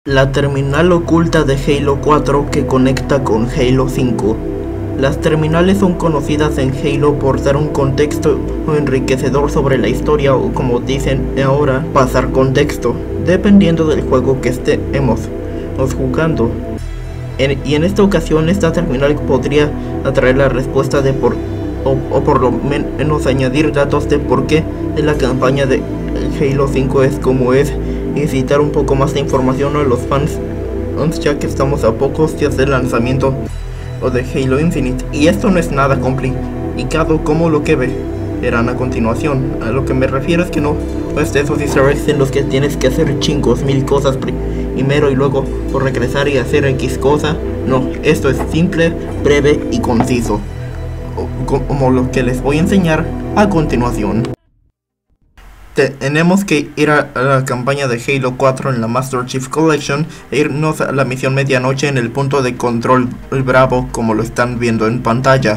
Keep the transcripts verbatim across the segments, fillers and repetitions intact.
La terminal oculta de Halo cuatro que conecta con Halo cinco. Las terminales son conocidas en Halo por dar un contexto enriquecedor sobre la historia o, como dicen ahora, pasar contexto, dependiendo del juego que estemos jugando. En, y en esta ocasión esta terminal podría atraer la respuesta de por o, o por lo menos añadir datos de por qué la campaña de Halo cinco es como es, y citar un poco más de información a los fans, ya que estamos a pocos días del lanzamiento de Halo Infinite, y esto no es nada complicado como lo que verán a continuación. A lo que me refiero es que no es de esos easter eggs en los que tienes que hacer chingos mil cosas primero y luego por regresar y hacer X cosa. No, esto es simple, breve y conciso, como lo que les voy a enseñar a continuación. Tenemos que ir a la campaña de Halo cuatro en la Master Chief Collection e irnos a la misión medianoche en el punto de control Bravo, como lo están viendo en pantalla.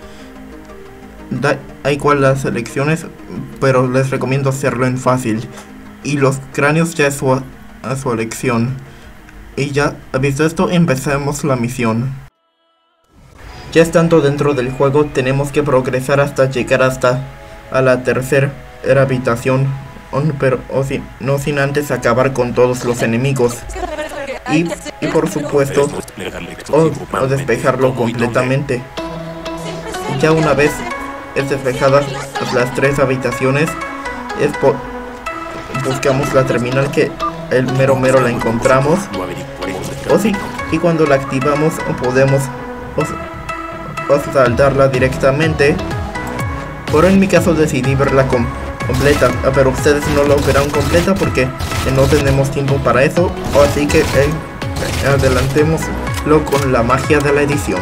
Da igual las elecciones, pero les recomiendo hacerlo en fácil. Y los cráneos ya es su, a su elección. Y ya visto esto, empecemos la misión. Ya estando dentro del juego, tenemos que progresar hasta llegar hasta a la tercera era habitación, pero o sin, no sin antes acabar con todos los enemigos y, y por supuesto o, o despejarlo completamente. Ya una vez es despejadas las tres habitaciones, es po buscamos la terminal, que el mero mero la encontramos, o sí, y cuando la activamos podemos o, o saltarla directamente, pero en mi caso decidí verla con completa, pero ustedes no lo verán completa porque no tenemos tiempo para eso, así que eh, adelantémoslo con la magia de la edición.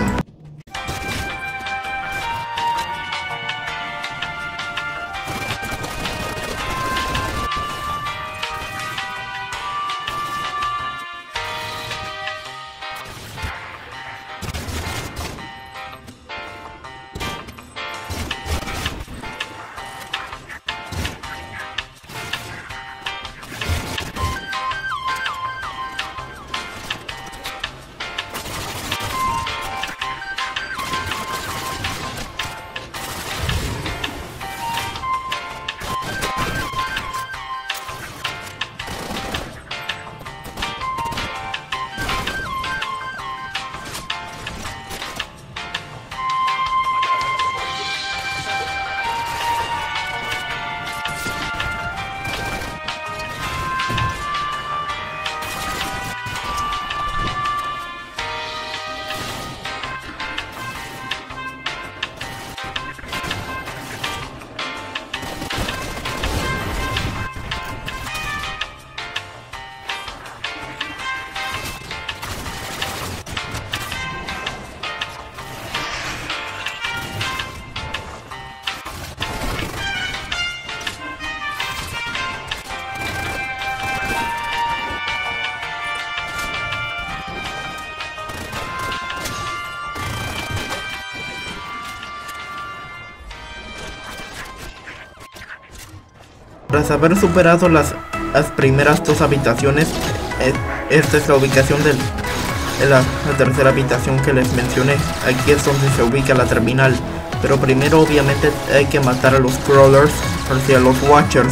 Tras haber superado las, las primeras dos habitaciones, eh, esta es la ubicación de la, la tercera habitación que les mencioné. Aquí es donde se ubica la terminal, pero primero obviamente hay que matar a los crawlers, o sea, a los watchers.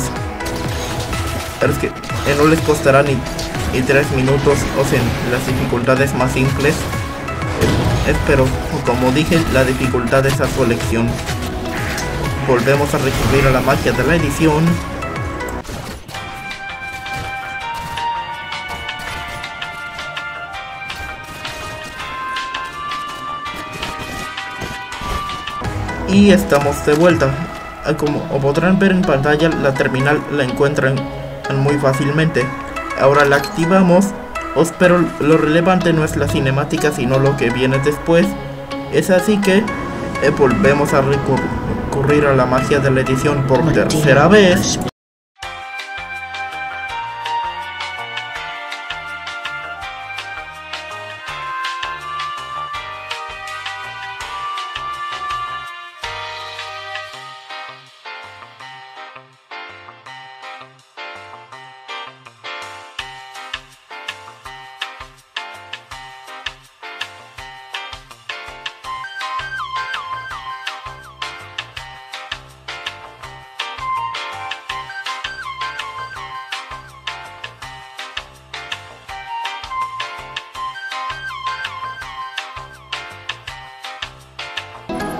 Pero es que eh, no les costará ni, ni tres minutos, o sea, en las dificultades más simples. Eh, eh, pero como dije, la dificultad es a su elección. Volvemos a recurrir a la magia de la edición. Y estamos de vuelta. Como podrán ver en pantalla, la terminal la encuentran muy fácilmente. Ahora la activamos, pero lo relevante no es la cinemática, sino lo que viene después. Es así que eh, volvemos a recurrir a la magia de la edición por tercera vez.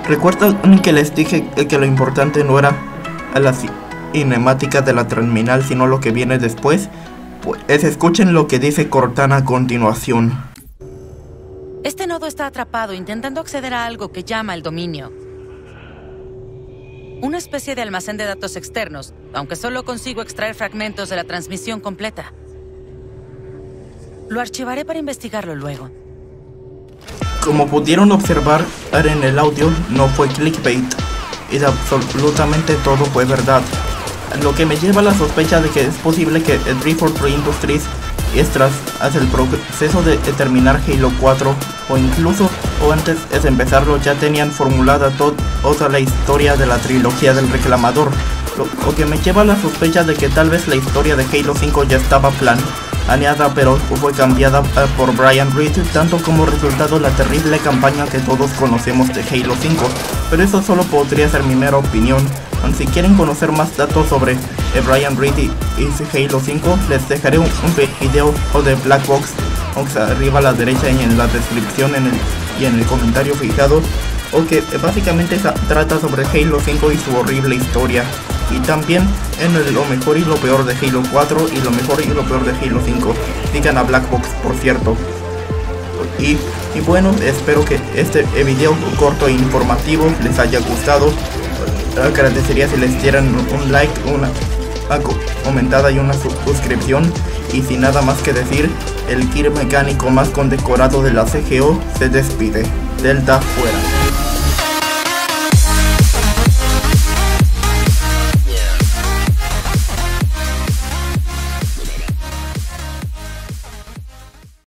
¿Recuerdan que les dije que lo importante no era la cinemática de la terminal, sino lo que viene después? Pues escuchen lo que dice Cortana a continuación. Este nodo está atrapado intentando acceder a algo que llama el dominio. Una especie de almacén de datos externos, aunque solo consigo extraer fragmentos de la transmisión completa. Lo archivaré para investigarlo luego. Como pudieron observar en el audio, no fue clickbait, y absolutamente todo fue verdad. Lo que me lleva a la sospecha de que es posible que three forty-three Industries, tras hacia el proceso de terminar Halo cuatro, o incluso o antes de empezarlo, ya tenían formulada toda la historia de la trilogía del Reclamador, lo, lo que me lleva a la sospecha de que tal vez la historia de Halo cinco ya estaba planeada, pero fue cambiada por Brian Reed, tanto como resultado la terrible campaña que todos conocemos de Halo cinco, pero eso solo podría ser mi mera opinión. Si quieren conocer más datos sobre eh, Brian Reed y, y Halo cinco, les dejaré un, un video de Black Box arriba a la derecha y en la descripción en el, y en el comentario fijado, o que eh, básicamente trata sobre Halo cinco y su horrible historia, y también en el, lo mejor y lo peor de Halo cuatro y lo mejor y lo peor de Halo cinco. Sigan a Black Box, por cierto. Y, y bueno, espero que este eh, video corto e informativo les haya gustado. Agradecería si les dieran un like, una, una comentada y una suscripción. Y sin nada más que decir, el kit mecánico más condecorado de la C G O se despide. Delta fuera.